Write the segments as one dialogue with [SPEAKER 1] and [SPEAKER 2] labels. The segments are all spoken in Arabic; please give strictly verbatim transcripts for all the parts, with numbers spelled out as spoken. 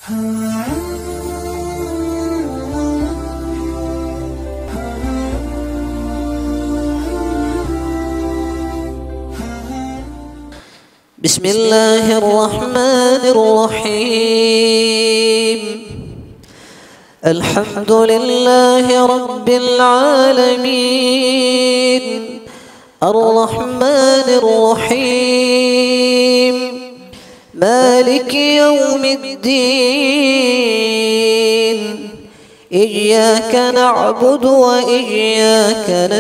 [SPEAKER 1] بسم الله الرحمن الرحيم. الحمد لله رب العالمين الرحمن الرحيم مالك يوم الدين إياك نعبد وإياك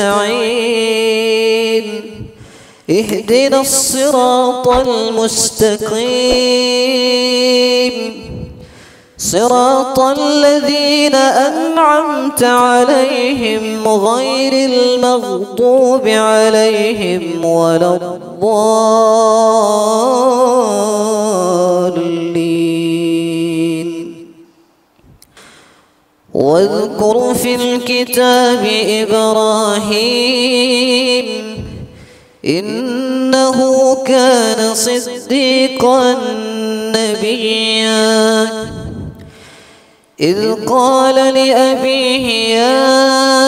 [SPEAKER 1] نستعين اهدنا الصراط المستقيم صراط الذين أنعمت عليهم غير المغضوب عليهم ولا الضالين. واذكر في الكتاب إبراهيم إنه كان صديقا نبيا إذ قال لأبيه يا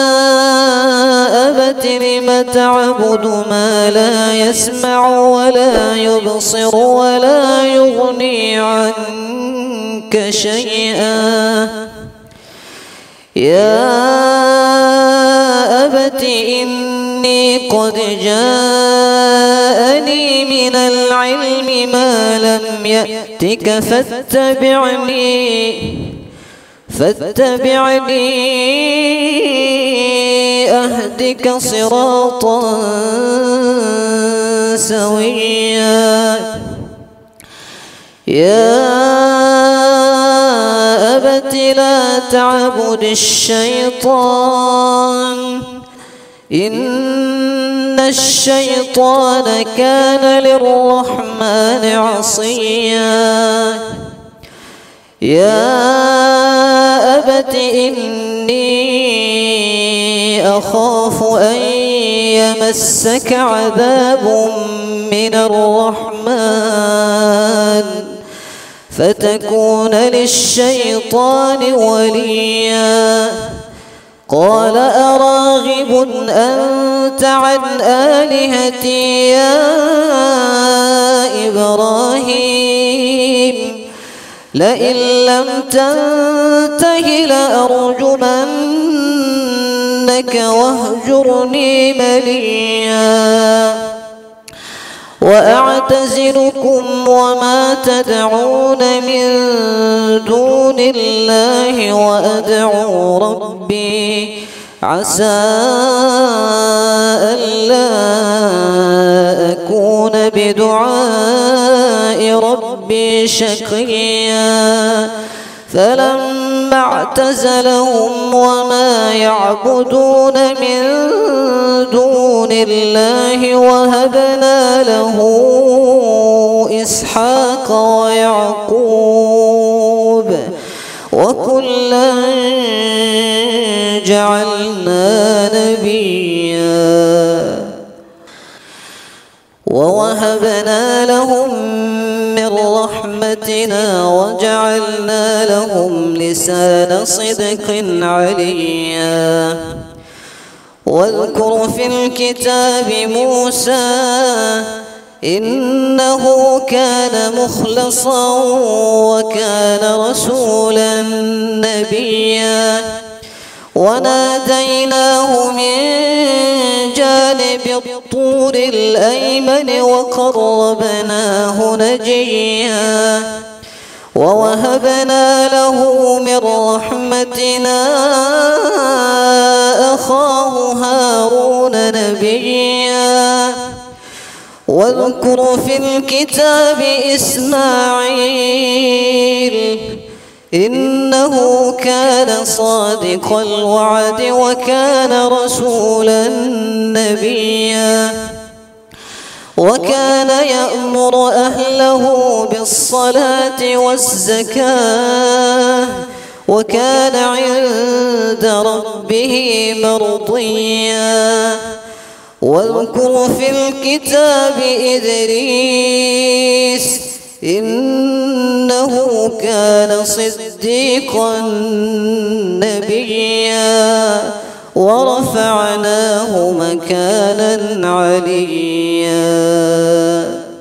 [SPEAKER 1] أبت لم تعبد ما لا يسمع ولا يبصر ولا يغني عنك شيئا يا أبت إني قد جاءني من العلم ما لم يأتك فاتبعني فاتبعني أهدك صراطا سويا يا أبت لا تعبد الشيطان إن الشيطان كان للرحمن عصيا يا أبت إني أخاف أن يمسك عذاب من الرحمن فتكون للشيطان وليا قال أراغب أنت عن آلهتي يا إبراهيم لئن لم تنته لأرجمنك واهجرني مليا وأعتزلكم وما تدعون من دون الله وأدعو ربي عسى ألا أكون بدعاء ربي شقيا فلما اعتزلهم وما يعبدون من دون الله وهبنا له إسحاق ويعقوب وكلا جعلنا نبيا ووهبنا لهم من رحمتنا وجعلنا لهم لسان صدق عليا واذكر في الكتاب موسى إنه كان مخلصا وكان رسولا نبيا وناديناه من جانب الطور الأيمن وقربناه نجيا ووهبنا له من رحمتنا أخاه هارون نبيا واذكر في الكتاب إسماعيل إنه كان صادق الوعد وكان رسولا نبيا وكان يأمر أهله بالصلاة والزكاة وكان عند ربه مرضيا واذكر في الكتاب إدريس إنه إنه كان صديقا نبيا ورفعناه مكانا عليا.